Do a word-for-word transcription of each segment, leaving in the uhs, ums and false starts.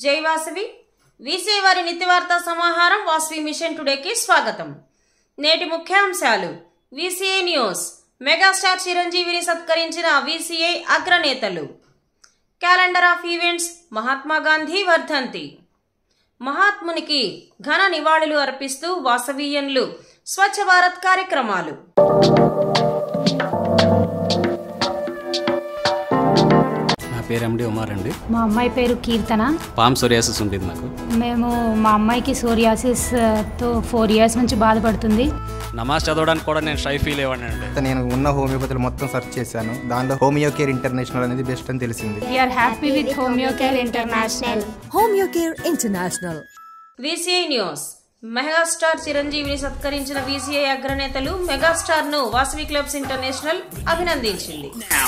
జై వాసవి వీసీ వారి నిత్యవార్తా సమాహారం వాసవి మిషన్ టుడేకి స్వాగతం. నేటి ముఖ్యాంశాలు. VCI news. మెగాస్టార్ చిరంజీవిని సత్కరించిన వీసీఐ అగ్రనేతలు. Calendar of events. Mahatma Gandhi వర్ధంతి. మహాత్మునికి ఘన నివాళులు అర్పిస్తూ వాసవీయన్లు స్వచ్ఛ భారత్ కార్యక్రమాలు. పేరు ఎండి ఉమార్ అండి. మా అమ్మాయి పేరు కీర్తన. పామ్ సోరియాసిస్ ఉంటుంది నాకు. మేము మా అమ్మాయికి సోరియాసిస్ తో ఫోర్ ఇయర్స్ నుంచి బాధపడుతుంది. నమాజ్ చదవడానికి కూడా నేను షై ఫీల్ అయ్యాను అండి. నేను ఉన్న హోమియోపతులు మొత్తం సెర్చ్ చేశాను. దానిలో హోమియో కేర్ ఇంటర్నేషనల్ అనేది బెస్ట్ అని తెలిసింది. We are happy with Homeo Care International. Homeo Care International. VCI news. Megastar చిరంజీవిని సత్కరించిన వీసీఐ అగ్రనేతలు మెగాస్టార్ ను వాసవి క్లబ్స్ ఇంటర్నేషనల్ అభినందించింది.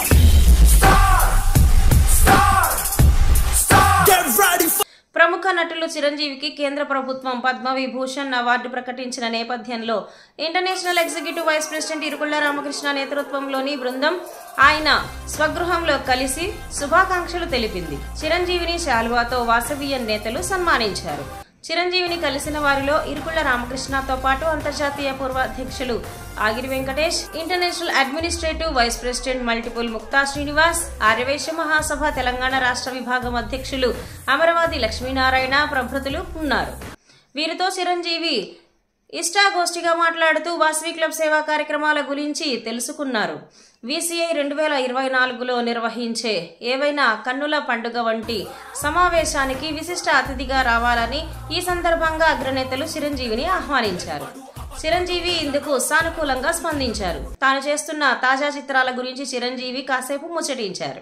ప్రముఖ నటులు చిరంజీవికి కేంద్ర ప్రభుత్వం పద్మ విభూషణ్ అవార్డు ప్రకటించిన నేపథ్యంలో international executive vice president Irukulla Ramakrishna నేతృత్వంలోని బృందం ఆయన స్వగృహంలో కలిసి శుభాకాంక్షలు తెలిపింది. చిరంజీవిని శాలువాతో వాసవీయన్ నేతలు సన్మానించారు. చిరంజీవిని కలిసిన వారిలో ఇరుకుళ్ల రామకృష్ణతో పాటు అంతర్జాతీయ పూర్వ అధ్యక్షులు Agiri Venkatesh, international administrative vice president multiple Mukta Srinivas, Aryavysya Mahasabha Telangana రాష్ట్ర విభాగం అధ్యక్షులు అమరవాది లక్ష్మీనారాయణ ప్రభృతులు ఉన్నారు. వీరితో చిరంజీవి ఇష్టాగోష్ఠిగా మాట్లాడుతూ వాసవి క్లబ్ సేవా కార్యక్రమాల గురించి తెలుసుకున్నారు. వీసీఐ రెండు వేల ఇరవై నాలుగులో నిర్వహించే ఏవైనా కన్నుల పండుగ వంటి సమావేశానికి విశిష్ట అతిథిగా రావాలని ఈ సందర్భంగా అగ్రనేతలు చిరంజీవిని ఆహ్వానించారు. చిరంజీవి ఇందుకు సానుకూలంగా స్పందించారు. తాను చేస్తున్న తాజా చిత్రాల గురించి చిరంజీవి కాసేపు ముచ్చటించారు.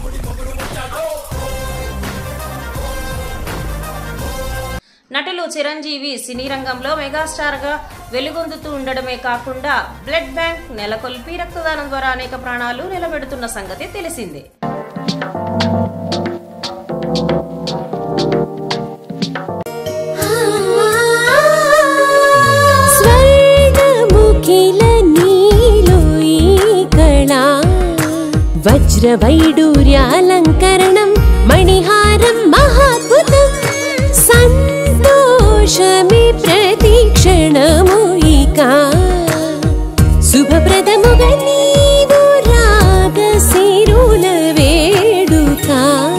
నటులు చిరంజీవి సినీ రంగంలో మెగాస్టార్ గా వెలుగొందుతూ ఉండడమే కాకుండా బ్లడ్ బ్యాంక్ నెలకొల్పి రక్తదానం ద్వారా అనేక ప్రాణాలు నిలబెడుతున్న సంగతి తెలిసిందే. వజ్ర వైడూర్యాలంకరణం మణిహారం మహాద్భుతం సంతోషమి ప్రతిక్షణము ఇక శుభప్రదముగా నీవు రాగ సిరుల వేడుక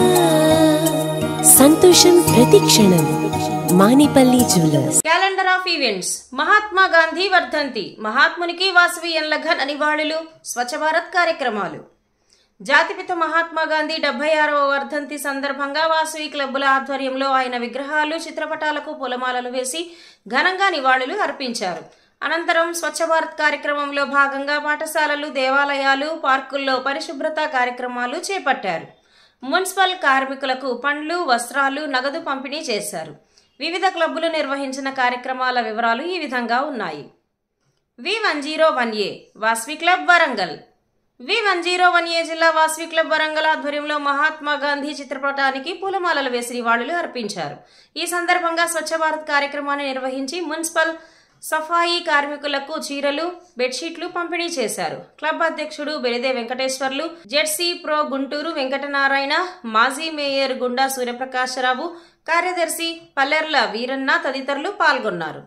సంతోషం ప్రతిక్షణం. Manipalli jewellers. Calendar of events. Mahatma Gandhi వర్ధంతి. మహాత్మునికి వాసవీయన్ల ఘన నివాళులు. స్వచ్ఛ భారత్ కార్యక్రమాలు. జాతిపిత మహాత్మా గాంధీ డెబ్బై ఆరవ వర్ధంతి సందర్భంగా వాసవి క్లబ్బుల ఆధ్వర్యంలో ఆయన విగ్రహాలు, చిత్రపటాలకు పూలమాలలు వేసి ఘనంగా నివాళులు అర్పించారు. అనంతరం స్వచ్ఛ భారత్ కార్యక్రమంలో భాగంగా పాఠశాలలు, దేవాలయాలు, పార్కుల్లో పరిశుభ్రత కార్యక్రమాలు చేపట్టారు. మున్సిపల్ కార్మికులకు పండ్లు, వస్త్రాలు, నగదు పంపిణీ చేశారు. వివిధ క్లబ్బులు నిర్వహించిన కార్యక్రమాల వివరాలు ఈ విధంగా ఉన్నాయి. V one zero one A Vasavi club Warangal. V one zero one A జిల్లా వాసవి క్లబ్ వరంగల్ ఆధ్వర్యంలో మహాత్మా గాంధీ చిత్రపటానికి పూలమాలలు వేసి నివాళులు అర్పించారు. ఈ సందర్భంగా స్వచ్ఛ భారత్ కార్యక్రమాన్ని నిర్వహించి మున్సిపల్ సఫాయి కార్మికులకు చీరలు, బెడ్షీట్లు పంపిణీ చేశారు. క్లబ్ అధ్యక్షుడు బెలిదే వెంకటేశ్వర్లు, జెడ్సీ ప్రో గుంటూరు వెంకటనారాయణ, మాజీ మేయర్ గుండా సూర్యప్రకాశరావు, కార్యదర్శి పల్లెర్ల వీరన్న తదితరులు పాల్గొన్నారు.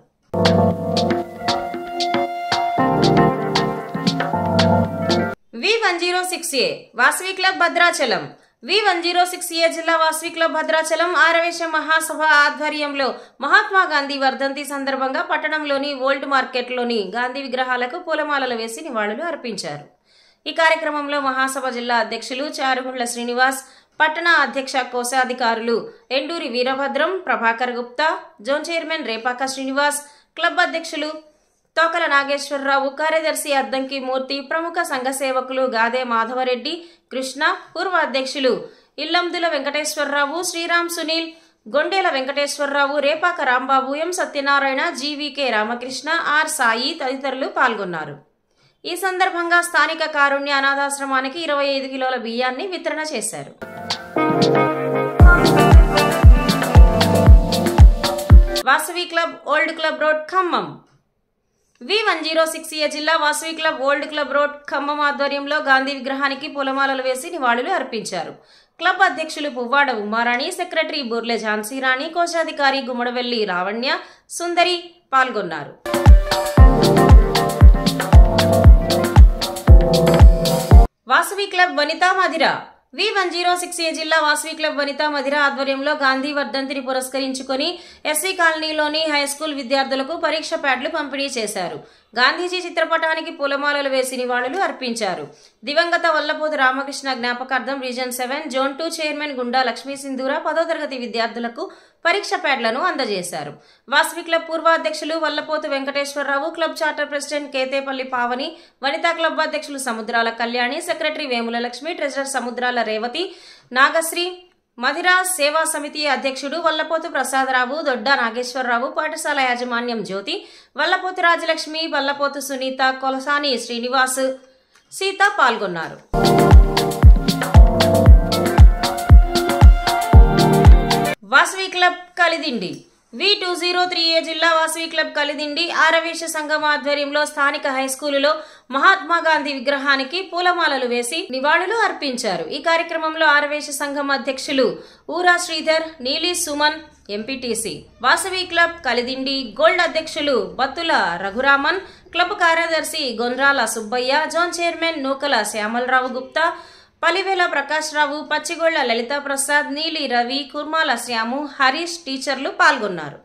V one zero six A Vasavi club Bhadrachalam. V one zero six A జిల్లా వాసవి క్లబ్ భద్రాచలం ఆర్యవైశ్య మహాసభ ఆధ్వర్యంలో మహాత్మా గాంధీ వర్ధంతి సందర్భంగా పట్టణంలోని ఓల్డ్ మార్కెట్లోని గాంధీ విగ్రహాలకు పూలమాలలు వేసి నివాళులు అర్పించారు. ఈ కార్యక్రమంలో మహాసభ జిల్లా అధ్యక్షులు చారుగుండ్ల శ్రీనివాస్, పట్టణ అధ్యక్ష కోశాధికారులు Enduri Veerabhadram, Prabhakar Gupta, zone chairman Repaka Srinivas, club అధ్యక్షులు తోకల నాగేశ్వరరావు, కార్యదర్శి అద్దంకి మూర్తి, ప్రముఖ సంఘ సేవకులు గాదే మాధవరెడ్డి, కృష్ణ, పూర్వ అధ్యక్షులు Illandula Venkateswararao, Sriram Sunil, Gondela Venkateswararao, Repaka Rambabu, M Satyanarayana, GVK Ramakrishna, R Sai తదితరులు పాల్గొన్నారు. ఈ సందర్భంగా స్థానిక కారుణ్య అనాథాశ్రమానికి ఇరవై ఐదు కిలోల బియ్యాన్ని వితరణ చేశారు. Vasavi club old club road Khammam. V one zero six A జిల్లా Vasavi club old club road Khammam ఆధ్వర్యంలో గాంధీ విగ్రహానికి పూలమాలలు వేసి నివాళులు అర్పించారు. క్లబ్ అధ్యక్షులు పువ్వాడ ఉమారాణి, సెక్రటరీ బుర్లె ఝాన్సీరాణి, కోశాధికారి గుమ్మడవెల్లి లావణ్య సుందరి పాల్గొన్నారు. Vasavi club Vanitha Madhira V one zero six A జిల్లా వాసవి క్లబ్ వనితా మధిర ఆధ్వర్యంలో గాంధీ వర్ధంతిని పురస్కరించుకుని ఎస్సీ కాలనీలోని హైస్కూల్ విద్యార్థులకు పరీక్ష ప్యాడ్లు పంపిణీ చేశారు. గాంధీజీ చిత్రపటానికి పూలమాలలు వేసి నివాళులు అర్పించారు. దివంగత వల్లపోతు రామకృష్ణ జ్ఞాపకార్థం region seven zone two chairman Gunda Lakshmi Sindhura పదో తరగతి విద్యార్థులకు పరీక్ష ప్యాడ్లను అందజేశారు. వాసవి క్లబ్ పూర్వాధ్యక్షులు Vallapothu Venkateswararao, club charter president Kethepalli Pavani, Vanitha club అధ్యక్షులు సముద్రాల కళ్యాణి, సెక్రటరీ వేముల లక్ష్మి, ట్రెజరర్ సముద్రాల రేవతి, నాగశ్రీ, మధిరా సేవా సమితి అధ్యక్షుడు వల్లపోతు ప్రసాదరావు, దొడ్డ నాగేశ్వరరావు, పాఠశాల యాజమాన్యం జ్యోతి, వల్లపోతు రాజలక్ష్మి, వల్లపోతు సునీత, కొలసాని శ్రీనివాస్, సీత పాల్గొన్నారు. Vasavi club Kalidindi V two zero three A జిల్లా వాసవి క్లబ్ కలిదిండి ఆరవేశ సంఘం ఆధ్వర్యంలో స్థానిక హైస్కూలులో మహాత్మా గాంధీ విగ్రహానికి పూలమాలలు వేసి నివాళులు అర్పించారు. ఈ కార్యక్రమంలో ఆరవేశ సంఘం అధ్యక్షులు Oora Sridhar, Neeli Suman, MPTC, Vasavi club Kalidindi gold అధ్యక్షులు బత్తుల రఘురామన్, క్లబ్ కార్యదర్శి గొండ్రాల సుబ్బయ్య, జోన్ చైర్మన్ నూకల శ్యామలరావు గుప్తా, పలివేల ప్రకాష్ రావు, పచ్చిగొళ్ల లలితా ప్రసాద్, నీలి రవి, కుర్మాల శ్యాము, హరీష్ టీచర్లు పాల్గొన్నారు.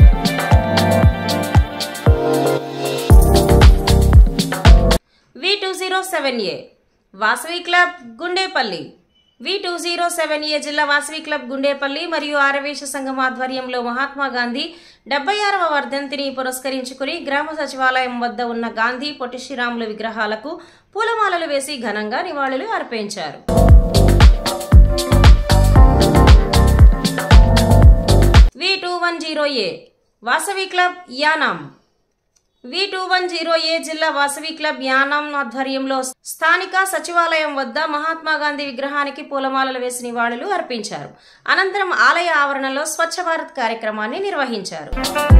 V two zero seven A Vasavi club Gundepalli V two zero seven A జిల్లా వాసవి క్లబ్ గుండేపల్లి మరియు ఆరవేశ సంఘం ఆధ్వర్యంలో మహాత్మా గాంధీ డెబ్బై ఆరవ వర్ధంతిని పురస్కరించుకుని గ్రామ సచివాలయం వద్ద ఉన్న గాంధీ పొట్టి శ్రీరాముల విగ్రహాలకు పూలమాలలు వేసి ఘనంగా నివాళులు అర్పించారు. V two one zero A Vasavi club Yanam V two one zero A జిల్లా వాసవి క్లబ్ యానాం ఆధ్వర్యంలో స్థానిక సచివాలయం వద్ద మహాత్మా గాంధీ విగ్రహానికి పూలమాలలు వేసి నివాళులు అర్పించారు. అనంతరం ఆలయ ఆవరణలో స్వచ్ఛ భారత్ కార్యక్రమాన్ని నిర్వహించారు.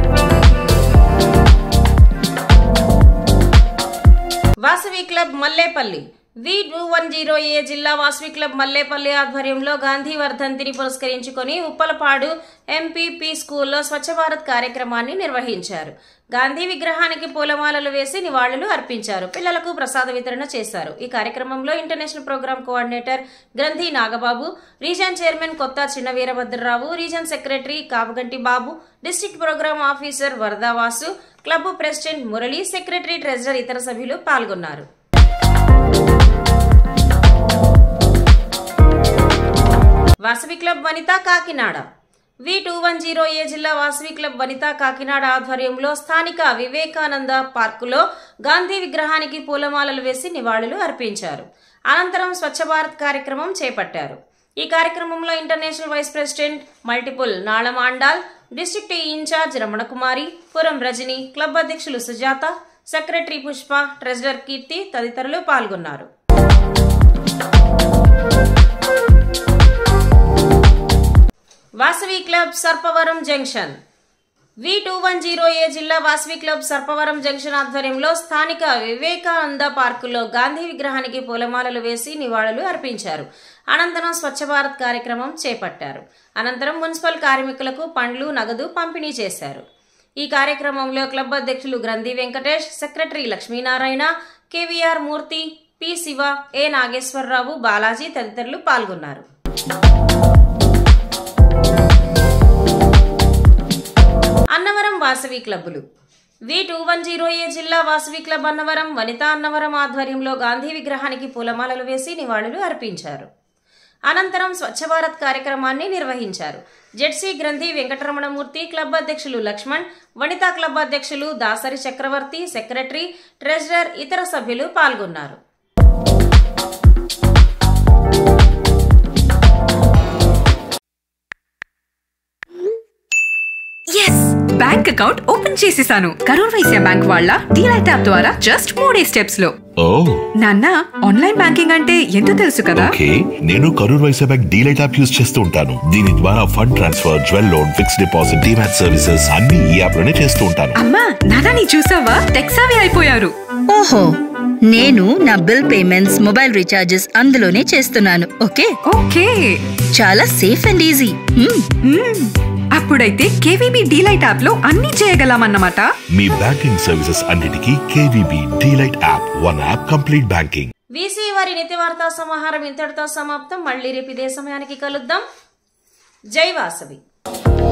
Vasavi club Mallepalli V two one zero A జిల్లా వాసవి క్లబ్ మల్లేపల్లి ఆధ్వర్యంలో గాంధీ వర్ధంతిని పురస్కరించుకొని ఉప్పలపాడు ఎంపీపీ స్కూల్లో స్వచ్ఛ భారత్ కార్యక్రమాన్ని నిర్వహించారు. గాంధీ విగ్రహానికి పూలమాలలు వేసి నివాళులు అర్పించారు. పిల్లలకు ప్రసాద వితరణ చేశారు. ఈ కార్యక్రమంలో ఇంటర్నేషనల్ ప్రోగ్రామ్ కోఆర్డినేటర్ గ్రంథి Nagababu, reason chairman Kotha Chinna Veerabhadrarao, region secretary Kapuganti Babu, district program officer Varadavasu, club president Murali, secretary, treasurer ఇతర సభ్యులు పాల్గొన్నారు. Vasavi club Vanitha Kakinada V two one zero A జిల్లా వాసవి క్లబ్ వనితా కాకినాడ ఆధ్వర్యంలో స్థానిక వివేకానంద పార్కులో గాంధీ విగ్రహానికి పూలమాలలు వేసి నివాళులు అర్పించారు. అనంతరం స్వచ్ఛ భారత్ కార్యక్రమం చేపట్టారు. ఈ కార్యక్రమంలో international vice president multiple Nalamandal, district incharge Ramanakumari, Puram Rajani, club అధ్యక్షులు సుజాత, సెక్రటరీ పుష్ప, ట్రెజరర్ కీర్తి తదితరులు పాల్గొన్నారు. Vasavi club Sarpavaram junction V two one zero A జిల్లా వాసవి క్లబ్ సర్పవరం జంక్షన్ ఆధ్వర్యంలో స్థానిక వివేకానంద పార్కులో గాంధీ విగ్రహానికి పూలమాలలు వేసి నివాళులు అర్పించారు. అనంతరం స్వచ్ఛ భారత్ కార్యక్రమం చేపట్టారు. అనంతరం మున్సిపల్ కార్మికులకు పండ్లు, నగదు పంపిణీ చేశారు. ఈ కార్యక్రమంలో క్లబ్ అధ్యక్షులు Granthi Venkatesh, secretary Lakshminarayana, KVR Murthy, P Siva, A Nageswararao, Balaji తదితరులు పాల్గొన్నారు. అన్నవరం వాసవి క్లబ్బులు V two one zero A జిల్లా వాసవి క్లబ్ అన్నవరం వనితా అన్నవరం ఆధ్వర్యంలో గాంధీ విగ్రహానికి పూలమాలలు వేసి నివాళులు అర్పించారు. అనంతరం స్వచ్ఛ భారత్ కార్యక్రమాన్ని నిర్వహించారు. జెడ్సీ గ్రంథి వెంకటరమణమూర్తి, క్లబ్ అధ్యక్షులు లక్ష్మణ్, వనితా క్లబ్ అధ్యక్షులు దాసరి చక్రవర్తి, సెక్రటరీ, ట్రెజరర్ ఇతర సభ్యులు పాల్గొన్నారు. బ్యాంక్ అకౌంట్ ఓపెన్ చేసేసాను. కరూర్ వైశ్య బ్యాంక్ వాళ్ళ డీలైట్ యాప్ ద్వారా జస్ట్ మూడే స్టెప్స్ లో. నాన్న, ఆన్లైన్ బ్యాంకింగ్ అంటే ఎంతో తెలుసు కదా. ఓకే, నేను Karur Vysya bank DLite app use చేస్తూ ఉంటాను. దీని ద్వారా fund transfer, jewel loan, fixed deposit, demat services అన్ని ఈ యాప్ లోనే చేస్తూ ఉంటాను. అమ్మా, నాన్న నీ చూసావా, టెక్ సావి అయిపోయారు. ఓహో, నేను నా బిల్ పేమెంట్స్, మొబైల్ రీఛార్జెస్ అందులోనే చేస్తున్నాను. ఓకే ఓకే, చాలా సేఫ్ అండ్ ఈజీ. అప్పుడైతే కేవీబీ డీలైట్ యాప్ లో అన్ని చేయగలమన్నమాట. మీ బ్యాంకింగ్ సర్వీసెస్ అన్నిటికీ KVB DLite app. One app complete banking. VC వారి నిత్య వార్తా సమాహారం ఇంతటితో సమాప్తం. మళ్ళీ రేపు ఇదే సమయానికి కలుద్దాం. జై వాసవి.